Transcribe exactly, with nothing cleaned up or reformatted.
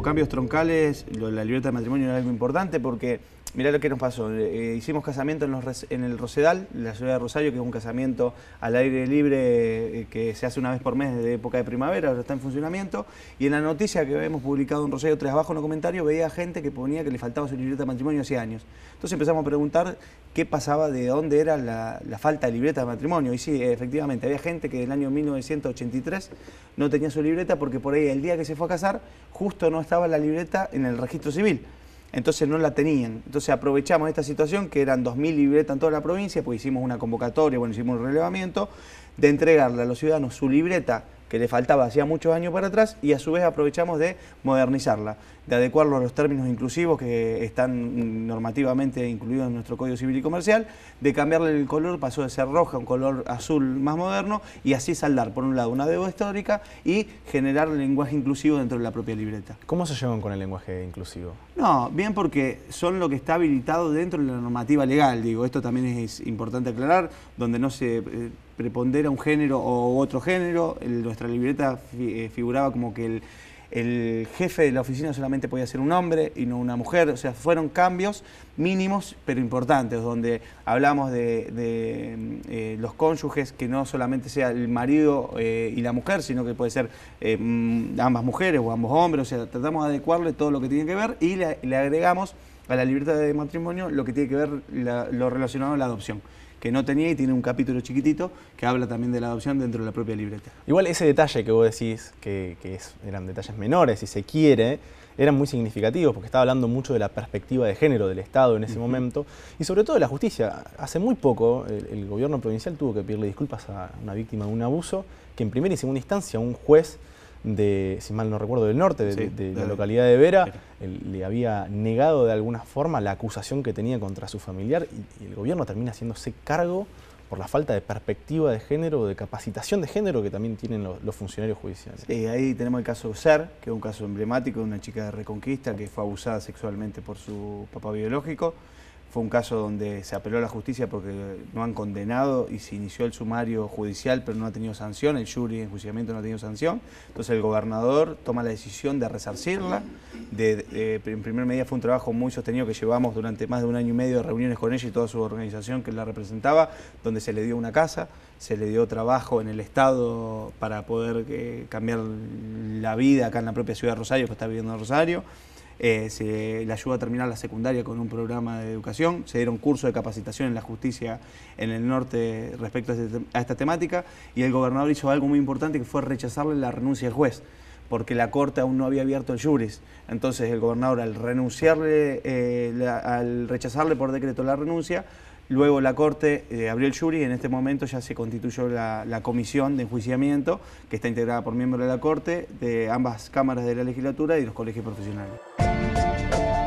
como cambios troncales, lo, la libreta de matrimonio era algo importante porque, mirá lo que nos pasó, eh, hicimos casamiento en, los, en el Rosedal, en la ciudad de Rosario, que es un casamiento al aire libre eh, que se hace una vez por mes desde época de primavera, ahora está en funcionamiento, y en la noticia que hemos publicado en Rosario tres abajo en los comentarios, veía gente que ponía que le faltaba su libreta de matrimonio hace años. Entonces empezamos a preguntar qué pasaba, de dónde era la, la falta de libreta de matrimonio, y sí, efectivamente, había gente que en el año mil novecientos ochenta y tres no tenía su libreta porque por ahí el día que se fue a casar, justo no estaba la libreta en el registro civil. Entonces no la tenían. Entonces aprovechamos esta situación, que eran dos mil libretas en toda la provincia, pues hicimos una convocatoria, bueno, hicimos un relevamiento, de entregarle a los ciudadanos su libreta que le faltaba hacía muchos años para atrás, y a su vez aprovechamos de modernizarla, de adecuarlo a los términos inclusivos que están normativamente incluidos en nuestro Código Civil y Comercial, de cambiarle el color, pasó de ser roja a un color azul más moderno, y así saldar, por un lado, una deuda histórica y generar lenguaje inclusivo dentro de la propia libreta. ¿Cómo se llevan con el lenguaje inclusivo? No, bien, porque son lo que está habilitado dentro de la normativa legal, digo, esto también es importante aclarar, donde no se eh, prepondera un género o otro género. El, nuestra libreta fi, eh, figuraba como que el, el jefe de la oficina solamente podía ser un hombre y no una mujer, o sea, fueron cambios mínimos pero importantes, donde hablamos de, de eh, los cónyuges, que no solamente sea el marido eh, y la mujer, sino que puede ser eh, ambas mujeres o ambos hombres, o sea, tratamos de adecuarle todo lo que tiene que ver, y le, le agregamos a la libreta de matrimonio lo que tiene que ver la, lo relacionado a la adopción, que no tenía, y tiene un capítulo chiquitito que habla también de la adopción dentro de la propia libreta. Igual ese detalle que vos decís, que, que es, eran detalles menores, si se quiere, eran muy significativos porque estaba hablando mucho de la perspectiva de género del Estado en ese uh-huh. momento, y sobre todo de la justicia. Hace muy poco el, el gobierno provincial tuvo que pedirle disculpas a una víctima de un abuso, que en primera y segunda instancia un juez de, si mal no recuerdo, del norte, de, sí, de, de la localidad de Vera, Vera. El, le había negado de alguna forma la acusación que tenía contra su familiar, y, y el gobierno termina haciéndose cargo por la falta de perspectiva de género, de capacitación de género que también tienen los, los funcionarios judiciales. Sí, ahí tenemos el caso Ser, que es un caso emblemático de una chica de Reconquista que fue abusada sexualmente por su papá biológico. Fue un caso donde se apeló a la justicia porque no han condenado, y se inició el sumario judicial pero no ha tenido sanción, el jury de enjuiciamiento no ha tenido sanción. Entonces el gobernador toma la decisión de resarcirla. De, de, en primer medida fue un trabajo muy sostenido que llevamos durante más de un año y medio de reuniones con ella y toda su organización que la representaba, donde se le dio una casa, se le dio trabajo en el Estado para poder eh, cambiar la vida acá en la propia ciudad de Rosario, que está viviendo en Rosario. Eh, se le ayudó a terminar la secundaria con un programa de educación, se dieron cursos de capacitación en la justicia en el norte respecto a, este, a esta temática, y el gobernador hizo algo muy importante, que fue rechazarle la renuncia del juez, porque la Corte aún no había abierto el juris. Entonces el gobernador, al renunciarle, eh, la, al rechazarle por decreto la renuncia, luego la Corte eh, abrió el jury, y en este momento ya se constituyó la, la comisión de enjuiciamiento, que está integrada por miembros de la Corte, de ambas cámaras de la legislatura y los colegios profesionales.